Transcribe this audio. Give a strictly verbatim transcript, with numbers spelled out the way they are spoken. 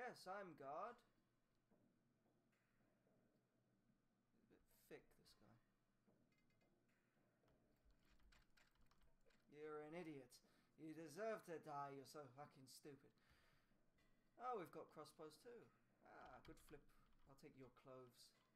Yes, I'm God. A bit thick, this guy. You're an idiot. You deserve to die. You're so fucking stupid. Oh, we've got crossbows too. Ah, good flip. I'll take your clothes.